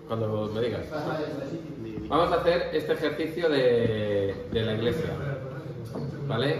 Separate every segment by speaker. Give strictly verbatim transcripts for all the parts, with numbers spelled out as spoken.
Speaker 1: cuando me digas. Vamos a hacer este ejercicio de, de la iglesia, ¿vale?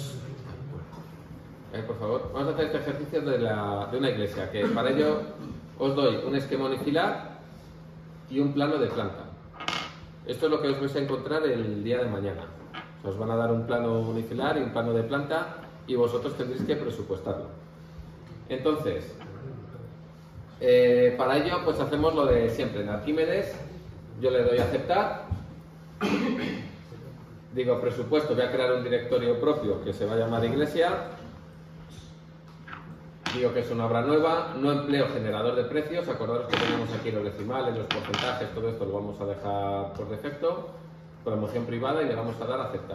Speaker 1: Eh, por favor, vamos a hacer este ejercicio de, la, de una iglesia, que para ello os doy un esquema unifilar y un plano de planta. Esto es lo que os vais a encontrar el día de mañana. Os van a dar un plano unifilar y un plano de planta y vosotros tendréis que presupuestarlo. Entonces, eh, para ello pues hacemos lo de siempre. En Arquímedes yo le doy a aceptar, digo presupuesto, voy a crear un directorio propio que se va a llamar iglesia, digo que es una obra nueva, no empleo generador de precios, acordaros que tenemos aquí los decimales, los porcentajes, todo esto lo vamos a dejar por defecto, promoción privada, y le vamos a dar a aceptar.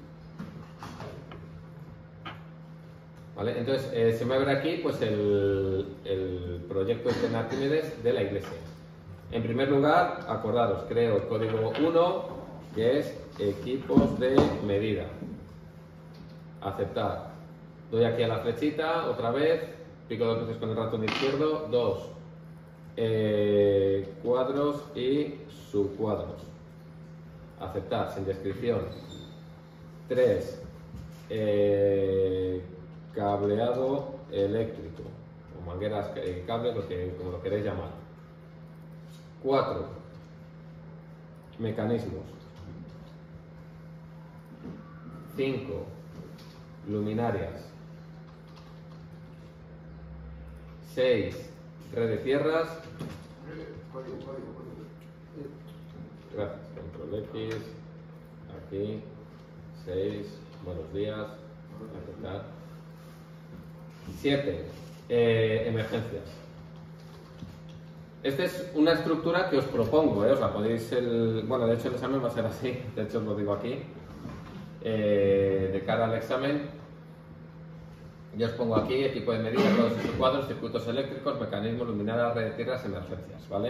Speaker 1: ¿Vale? Entonces eh, se me abre aquí pues el, el proyecto este en Arquímedes de la iglesia. En primer lugar, acordaros, creo el código uno, que es equipos de medida. Aceptar. Doy aquí a la flechita, otra vez, pico dos veces con el ratón izquierdo, dos, eh, cuadros y subcuadros. Aceptar, sin descripción. tres, eh, cableado eléctrico, o mangueras, eh, cable, lo que, como lo queréis llamar. cuatro, mecanismos. cinco, luminarias. seis, red de tierras. Gracias, control X. Aquí. seis, buenos días. Aceptar. siete, eh, emergencias. Esta es una estructura que os propongo, ¿eh? O sea, podéis el, bueno, de hecho el examen va a ser así, de hecho os lo digo aquí, eh, de cara al examen. Yo os pongo aquí equipo de medida, todos estos cuadros, circuitos eléctricos, mecanismos, luminarias, red de tierras, emergencias, ¿vale?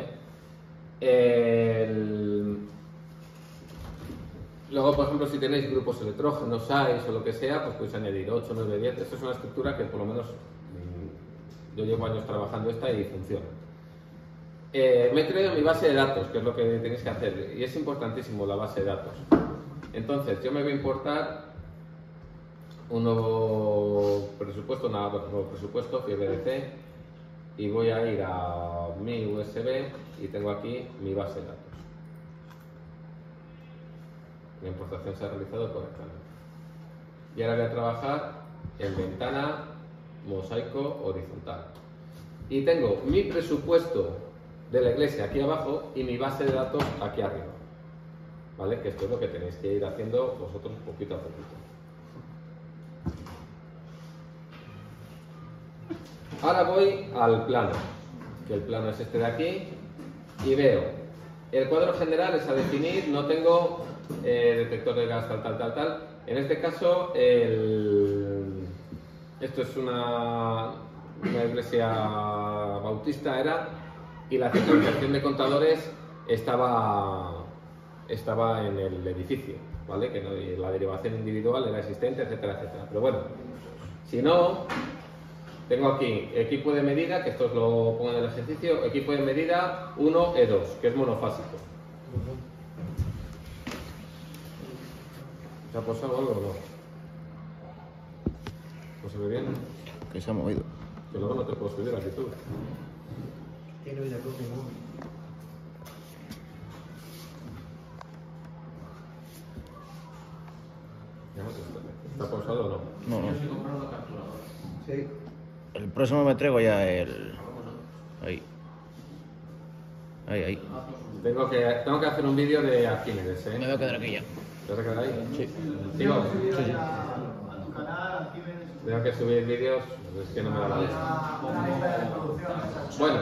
Speaker 1: El... Luego, por ejemplo, si tenéis grupos electrógenos, S A I S o lo que sea, pues podéis añadir ocho, nueve, diez. Esto es una estructura que por lo menos mmm, yo llevo años trabajando esta y funciona. Eh, me he creado mi base de datos, que es lo que tenéis que hacer, y es importantísimo la base de datos. Entonces, yo me voy a importar un nuevo presupuesto, un nuevo presupuesto, F I B D C, y voy a ir a mi U S B y tengo aquí mi base de datos. La importación se ha realizado correctamente. Y ahora voy a trabajar en ventana, mosaico horizontal. Y tengo mi presupuesto de la iglesia aquí abajo y mi base de datos aquí arriba. ¿Vale? Que esto es lo que tenéis que ir haciendo vosotros poquito a poquito. Ahora voy al plano, que el plano es este de aquí, y veo el cuadro general es a definir, no tengo eh, detector de gas, tal, tal, tal, tal. En este caso, el... esto es una, una iglesia bautista, era, y la centralización de contadores estaba, estaba en el edificio, ¿vale? Que no, la derivación individual era existente, etcétera, etcétera. Pero bueno, si no... Tengo aquí equipo de medida, que esto os lo pongo en el ejercicio, equipo de medida uno E dos, que es monofásico. ¿Se ha posado algo o no? ¿No se ve bien?
Speaker 2: Que se ha movido.
Speaker 1: Que luego no te puedo subir aquí tú.
Speaker 3: Tiene una cosa muy...
Speaker 1: ¿Está pausado o no?
Speaker 2: No, no.
Speaker 3: Sí.
Speaker 2: El próximo me traigo ya el... Ahí. Ahí, ahí.
Speaker 1: Tengo que, tengo que hacer un vídeo de Arquímedes, ¿eh?
Speaker 2: Me voy a quedar aquí ya.
Speaker 1: ¿Te vas a quedar ahí?
Speaker 2: Sí.
Speaker 1: ¿Sigo?
Speaker 2: Sí, sí.
Speaker 1: Tengo que subir vídeos, es que no me da la vida. Bueno.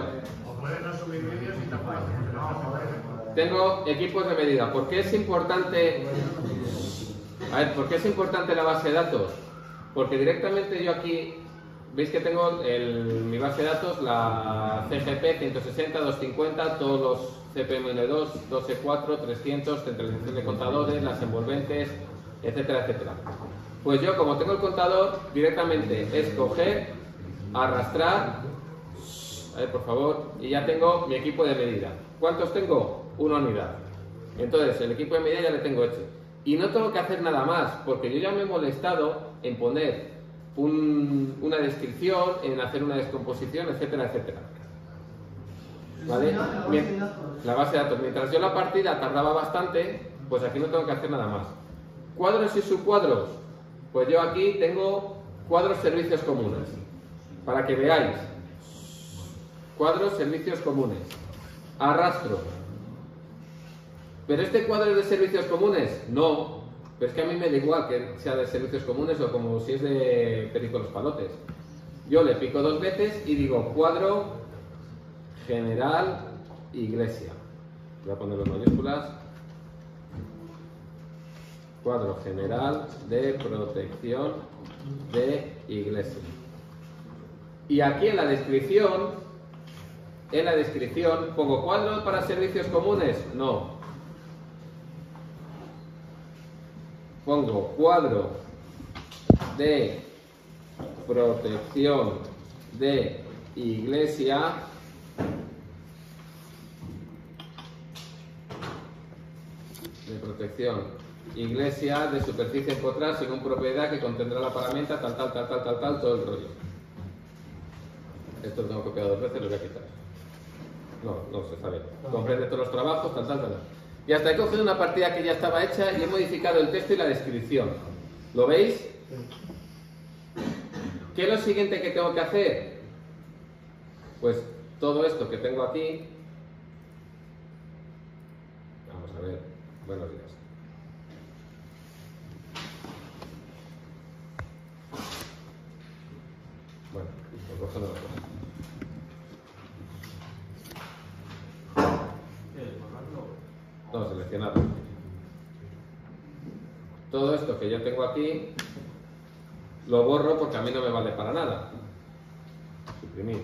Speaker 1: Tengo equipos de medida. ¿Por qué es importante? A ver, ¿por qué es importante la base de datos? Porque directamente yo aquí, veis que tengo el, mi base de datos, la C G P ciento sesenta, doscientos cincuenta, todos los C P M N dos, dos E cuatro, trescientos, centralización de contadores, las envolventes, etcétera, etcétera. Pues yo, como tengo el contador, directamente es coger, arrastrar A ver, por favor. Y ya tengo mi equipo de medida. ¿Cuántos tengo? Una unidad. Entonces, el equipo de medida ya le tengo hecho. Y no tengo que hacer nada más, porque yo ya me he molestado en poner un, una descripción, en hacer una descomposición, etcétera, etcétera. ¿Vale? La base de datos. Mientras yo la partida tardaba bastante, pues aquí no tengo que hacer nada más. Cuadros y subcuadros. Pues yo aquí tengo cuadros servicios comunes. Para que veáis. Cuadros servicios comunes. Arrastro. ¿Pero este cuadro es de servicios comunes? No. Pero es que a mí me da igual que sea de servicios comunes o como si es de Perico los Palotes. Yo le pico dos veces y digo cuadro general iglesia. Voy a ponerlo en mayúsculas. Cuadro general de protección de iglesia. Y aquí en la descripción, en la descripción, ¿pongo cuadro para servicios comunes? No. Pongo cuadro de protección de iglesia de protección iglesia de superficie empotrar según propiedad que contendrá la paramenta tal tal tal tal tal tal todo el rollo. Esto lo tengo copiado dos veces, lo voy a quitar. No, no se sabe. Comprende todos los trabajos tal tal tal. Y hasta he cogido una partida que ya estaba hecha y he modificado el texto y la descripción. ¿Lo veis? ¿Qué es lo siguiente que tengo que hacer? Pues todo esto que tengo aquí. Vamos a ver. Buenos días. Bueno, pues cojo una cosa. No, seleccionado. Todo esto que yo tengo aquí lo borro porque a mí no me vale para nada. Suprimir.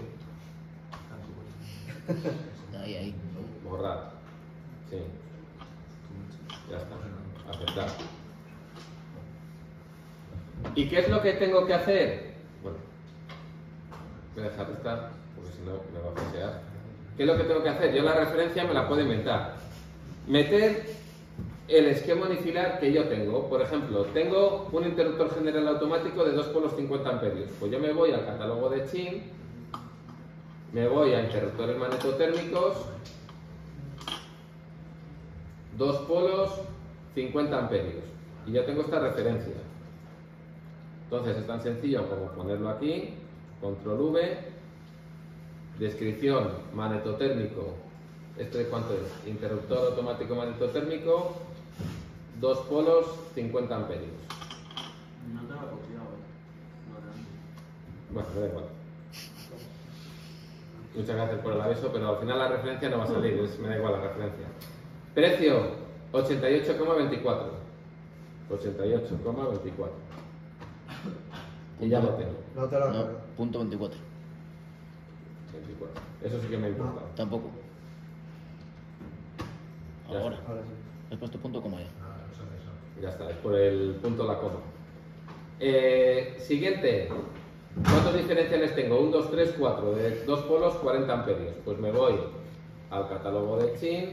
Speaker 2: Ahí, ahí.
Speaker 1: Borrar. Sí. Ya está. Aceptar. ¿Y qué es lo que tengo que hacer? Bueno, voy a dejar de estar porque si no me va a pasear. ¿Qué es lo que tengo que hacer? Yo la referencia me la puedo inventar. Meter el esquema unifilar que yo tengo. Por ejemplo, tengo un interruptor general automático de dos polos cincuenta amperios. Pues yo me voy al catálogo de Chin, me voy a interruptores magnetotérmicos, dos polos cincuenta amperios. Y yo tengo esta referencia. Entonces es tan sencillo como ponerlo aquí, control V, descripción magnetotérmico. ¿Este cuánto es? Interruptor automático magnetotérmico, dos polos, cincuenta amperios.
Speaker 4: No te lo he copiado, ¿eh?
Speaker 1: Bueno, me da igual. Muchas gracias por el aviso, pero al final la referencia no va a salir, es, me da igual la referencia. Precio, ochenta y ocho coma veinticuatro. ochenta y ocho coma veinticuatro. Y ya lo tengo.
Speaker 3: No te lo
Speaker 2: No,
Speaker 3: acuerdo.
Speaker 2: punto veinticuatro.
Speaker 1: veinticuatro. Eso sí que me importa.
Speaker 2: Tampoco.
Speaker 1: Ya
Speaker 2: Ahora.
Speaker 1: está.
Speaker 3: Ahora sí.
Speaker 2: Has puesto punto coma ya.
Speaker 1: Ya está, es por el punto la coma. Eh, siguiente. ¿Cuántos diferenciales tengo? uno, dos, tres, cuatro. De dos polos, cuarenta amperios. Pues me voy al catálogo de Chin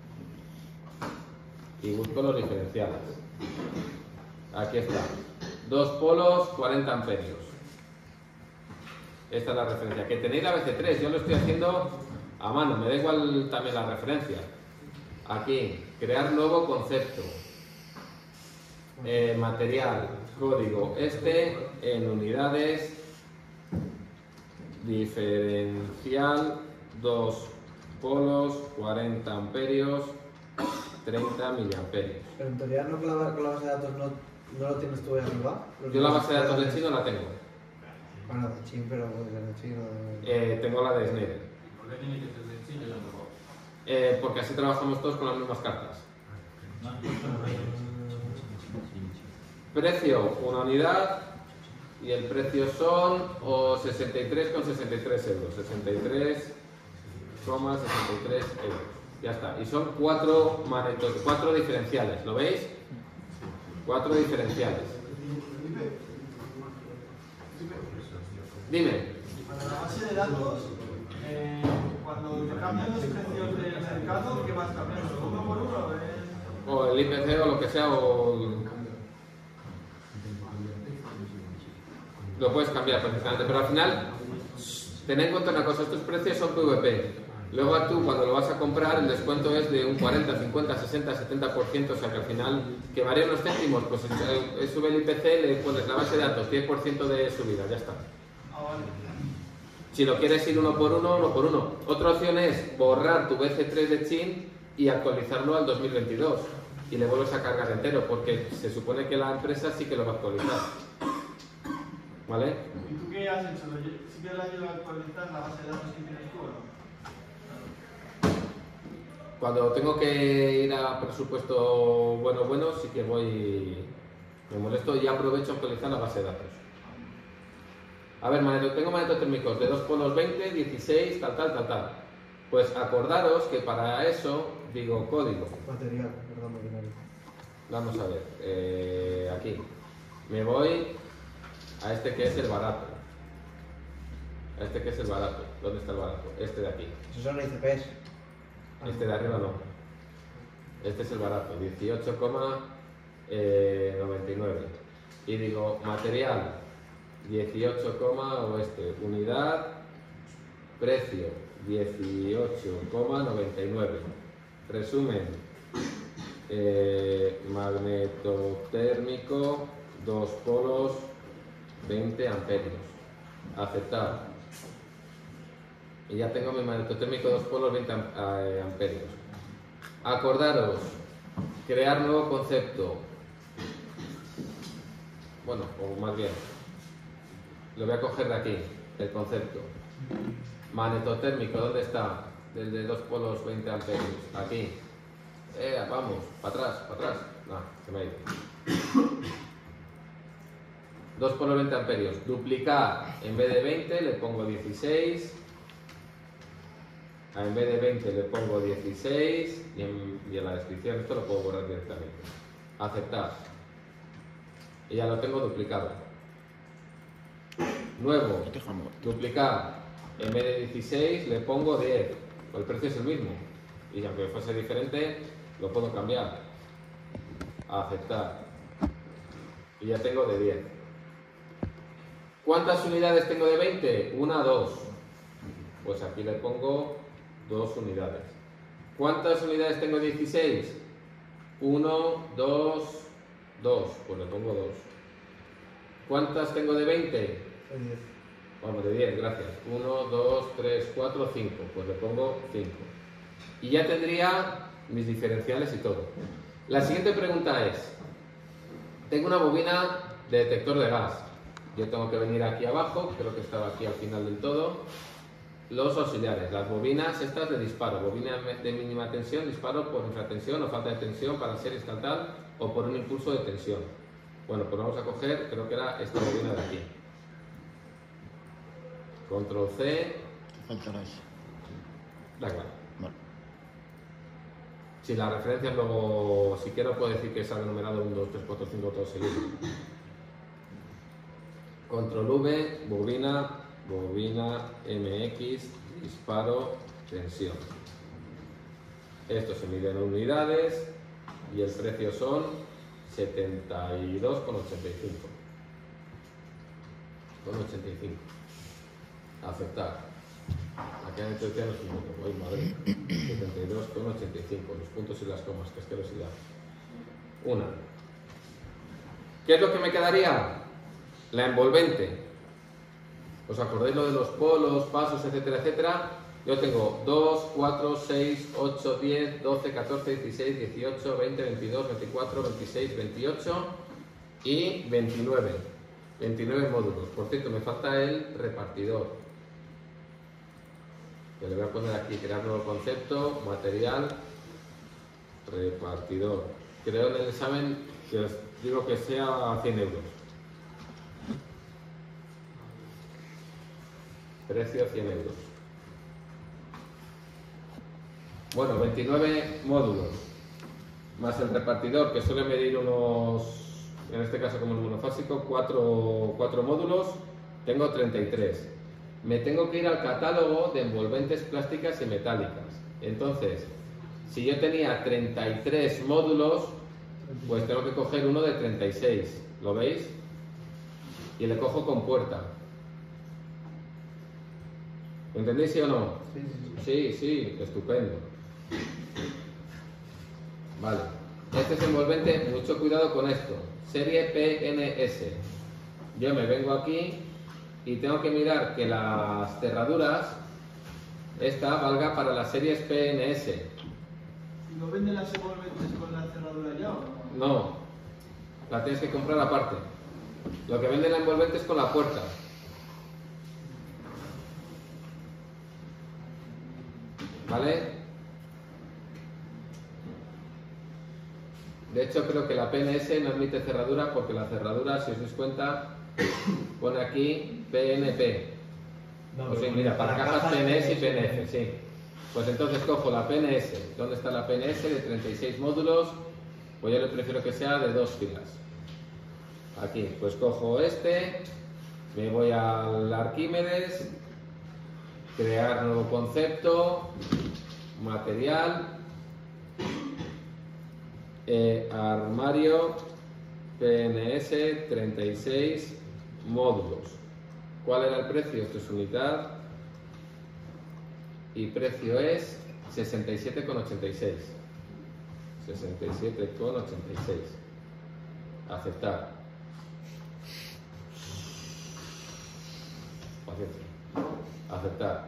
Speaker 1: y busco los diferenciales. Aquí está. Dos polos, cuarenta amperios. Esta es la referencia. Que tenéis la B C tres, yo lo estoy haciendo a mano, me da igual también la referencia. Aquí, crear nuevo concepto. Eh, material, código este, en unidades, diferencial, dos polos, cuarenta amperios, treinta miliamperios.
Speaker 3: Pero en teoría no con la, con la base de datos no, no lo tienes tú ahí arriba.
Speaker 1: Yo la base de datos de Chino la tengo.
Speaker 3: Bueno, de Chin, pero puede ser de Chin o de...
Speaker 1: Eh, tengo la de Schneider.
Speaker 4: ¿Por qué tiene que ser de Chile y la mejor?
Speaker 1: Eh, porque así trabajamos todos con las mismas cartas. Precio, una unidad. Y el precio son o sesenta y tres coma sesenta y tres euros. sesenta y tres coma sesenta y tres euros. Ya está. Y son cuatro manetos, cuatro diferenciales. ¿Lo veis? Cuatro diferenciales. Dime.
Speaker 5: Y para la base de datos, eh, cambiando los precios del mercado, ¿qué vas cambiando? ¿Uno por uno? Eh?
Speaker 1: O el I P C o lo que sea, o el- lo puedes cambiar perfectamente, pero al final ten en cuenta una cosa, estos precios son P V P. Luego tú cuando lo vas a comprar el descuento es de un cuarenta, cincuenta, sesenta, setenta por ciento, o sea que al final que varía unos céntimos, pues eh, sube el I P C, le pones la base de datos, diez por ciento de subida, ya está.
Speaker 5: Ah, vale.
Speaker 1: Si lo quieres ir uno por uno, uno por uno. Otra opción es borrar tu B C tres de Chin y actualizarlo al dos mil veintidós y le vuelves a cargar entero, porque se supone que la empresa sí que lo va a actualizar. ¿Vale?
Speaker 5: ¿Y tú qué has hecho? ¿Sí que le has ayudado a actualizar la base de datos que tienes tú o no?
Speaker 1: Cuando tengo que ir a presupuesto bueno, bueno, sí que voy, me molesto y aprovecho a actualizar la base de datos. A ver, maneto, tengo magnetotérmicos de dos polos veinte, dieciséis, tal, tal, tal, tal. Pues acordaros que para eso, digo código.
Speaker 3: Material, perdón, maquinaria.
Speaker 1: Vamos a ver, eh, aquí. Me voy a este que es el barato. A este que es el barato. ¿Dónde está el barato? Este de aquí.
Speaker 3: Esos son I C Ps.
Speaker 1: Este de arriba no. Este es el barato, dieciocho coma noventa y nueve. Y digo, material, dieciocho, o este, unidad, precio, dieciocho coma noventa y nueve. Resumen, eh, magnetotérmico, dos polos, veinte amperios. Aceptar. Y ya tengo mi magnetotérmico dos polos, veinte amperios. Acordaros, crear nuevo concepto. Bueno, o más bien, lo voy a coger de aquí, el concepto. Magnetotérmico, ¿dónde está? Del de dos polos, veinte amperios. Aquí. Eh, vamos, para atrás, para atrás. No, se me ha ido. dos polos, veinte amperios. Duplicar, en vez de veinte le pongo dieciséis. En vez de veinte le pongo dieciséis y en, y en la descripción esto lo puedo borrar directamente. Aceptar. Y ya lo tengo duplicado. Nuevo. Duplicar. En vez de dieciséis le pongo diez. El precio es el mismo. Y aunque fuese diferente, lo puedo cambiar. Aceptar. Y ya tengo de diez. ¿Cuántas unidades tengo de veinte? Una, dos. Pues aquí le pongo dos unidades. ¿Cuántas unidades tengo de dieciséis? uno, dos, dos. Pues le pongo dos. ¿Cuántas tengo de veinte?
Speaker 3: De diez.
Speaker 1: Vamos, de diez, gracias. uno, dos, tres, cuatro, cinco. Pues le pongo cinco. Y ya tendría mis diferenciales y todo. La siguiente pregunta es, tengo una bobina de detector de gas. Yo tengo que venir aquí abajo, creo que estaba aquí al final del todo. Los auxiliares, las bobinas estas de disparo, bobina de mínima tensión, disparo por infratensión o falta de tensión para series tal tal o por un impulso de tensión. Bueno, pues vamos a coger, creo que era esta bobina de aquí. Control C.
Speaker 2: Faltará eso.
Speaker 1: Da igual.
Speaker 2: Vale.
Speaker 1: Si la referencia luego, si quiero, puedo decir que salga numerado uno, dos, tres, cuatro, cinco, todo seguido. Control V, bobina, bobina, M X, disparo, tensión. Esto se mide en unidades y el precio son setenta y dos coma ochenta y cinco. Con ochenta y cinco. Aceptar. Aquí en introducción es un poco, ¡ay madre! setenta y dos coma ochenta y cinco. Los puntos y las comas, que asquerosidad. Una. ¿Qué es lo que me quedaría? La envolvente. ¿Os acordáis lo de los polos, pasos, etcétera, etcétera? Yo tengo dos, cuatro, seis, ocho, diez, doce, catorce, dieciséis, dieciocho, veinte, veintidós, veinticuatro, veintiséis, veintiocho y veintinueve. veintinueve módulos. Por cierto, me falta el repartidor. Que le voy a poner aquí, crear nuevo concepto, material, repartidor. Creo en el examen que os digo que sea a cien euros. Precio cien euros. Bueno, veintinueve módulos. Más el repartidor, que suele medir unos, en este caso como el monofásico, cuatro módulos. Tengo treinta y tres. me tengo que ir al catálogo de envolventes plásticas y metálicas. Entonces, si yo tenía treinta y tres módulos, pues tengo que coger uno de treinta y seis, ¿lo veis? Y le cojo con puerta. ¿Lo entendéis, sí o no?
Speaker 3: Sí, sí,
Speaker 1: Sí,
Speaker 3: sí.
Speaker 1: sí, estupendo. Vale. Este es envolvente, mucho cuidado con esto. Serie P N S. Yo me vengo aquí y tengo que mirar que las cerraduras, esta valga para las series P N S.
Speaker 5: ¿Y lo venden las envolventes con la cerradura ya o no?
Speaker 1: No, la tienes que comprar aparte. Lo que venden la envolvente es con la puerta. ¿Vale? De hecho, creo que la P N S no admite cerradura porque la cerradura, si os dais cuenta, pone aquí P N P.
Speaker 3: No,
Speaker 1: Pues sí,
Speaker 3: pero
Speaker 1: mira, para cajas P N S y P N F,
Speaker 3: F,
Speaker 1: sí. Pues entonces cojo la P N S. ¿Dónde está la P N S? De treinta y seis módulos. Pues yo le prefiero que sea de dos filas. Aquí, pues cojo este, me voy al Arquímedes, crear nuevo concepto, material, eh, armario, P N S, treinta y seis módulos. ¿Cuál era el precio? Esto es unidad y precio es sesenta y siete con ochenta y seis. sesenta y siete con ochenta y seis. Aceptar. Paciencia. Aceptar.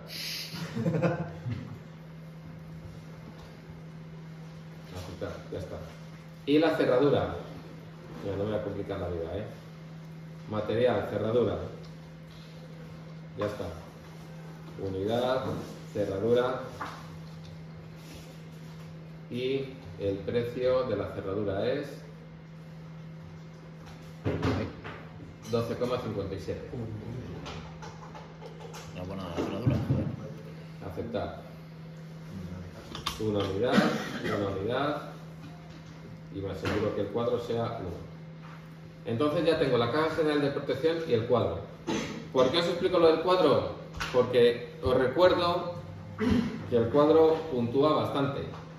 Speaker 1: Aceptar, ya está. Y la cerradura. Ya no me voy a complicar la vida, ¿eh? Material, cerradura. Ya está. Unidad, cerradura. Y el precio de la cerradura es doce coma cincuenta y siete.
Speaker 2: Una buena cerradura.
Speaker 1: Aceptar. Una unidad, una unidad. Y me aseguro que el cuadro sea uno. Entonces ya tengo la caja general de protección y el cuadro. ¿Por qué os explico lo del cuadro? Porque os recuerdo que el cuadro puntúa bastante.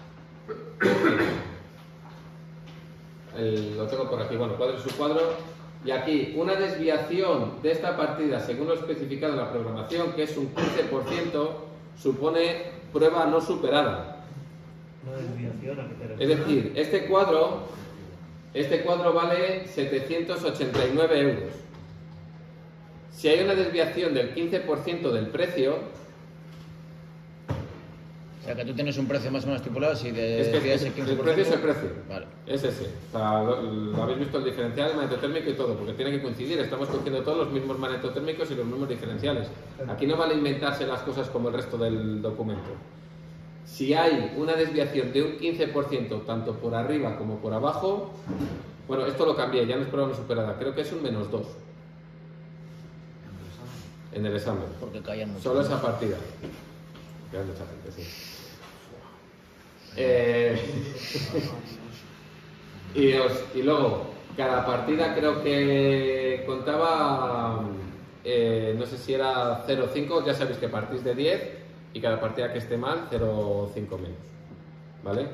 Speaker 1: El, lo tengo por aquí, bueno, cuadro y subcuadro. Y aquí, una desviación de esta partida, según lo especificado en la programación, que es un quince por ciento, supone prueba no superada.
Speaker 3: Una desviación, ¿a qué te
Speaker 1: Es
Speaker 3: refieres?
Speaker 1: decir, este cuadro, este cuadro vale setecientos ochenta y nueve euros. Si hay una desviación del quince por ciento del precio,
Speaker 2: O sea, que tú tienes un precio más o menos estipulado, si de
Speaker 1: es que
Speaker 2: desvías
Speaker 1: el,
Speaker 2: el quince
Speaker 1: el
Speaker 2: por
Speaker 1: precio
Speaker 2: ciento...
Speaker 1: es el precio.
Speaker 2: Vale.
Speaker 1: Es ese. O sea, lo, lo habéis visto el diferencial, el magnetotérmico y todo, porque tiene que coincidir. Estamos cogiendo todos los mismos magnetotérmicos y los mismos diferenciales. Aquí no vale inventarse las cosas como el resto del documento. Si hay una desviación de un quince por ciento tanto por arriba como por abajo, bueno, esto lo cambié, ya no es prueba no superada, creo que es un menos dos en el examen.
Speaker 2: Porque caían mucho.
Speaker 1: Solo esa partida. Queda mucha gente, sí. Eh, y, os- y luego, cada partida creo que contaba, eh, no sé si era cero coma cinco, ya sabéis que partís de diez y cada partida que esté mal, cero coma cinco menos. ¿Vale?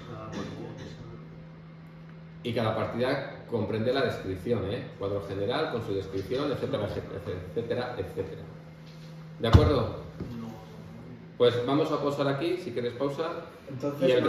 Speaker 1: Y cada partida comprende la descripción, ¿eh? Cuadro general con su descripción, etcétera, etcétera, etcétera, etcétera. ¿De acuerdo? Pues vamos a pausar aquí, si queréis pausa.
Speaker 3: Entonces,
Speaker 1: Y el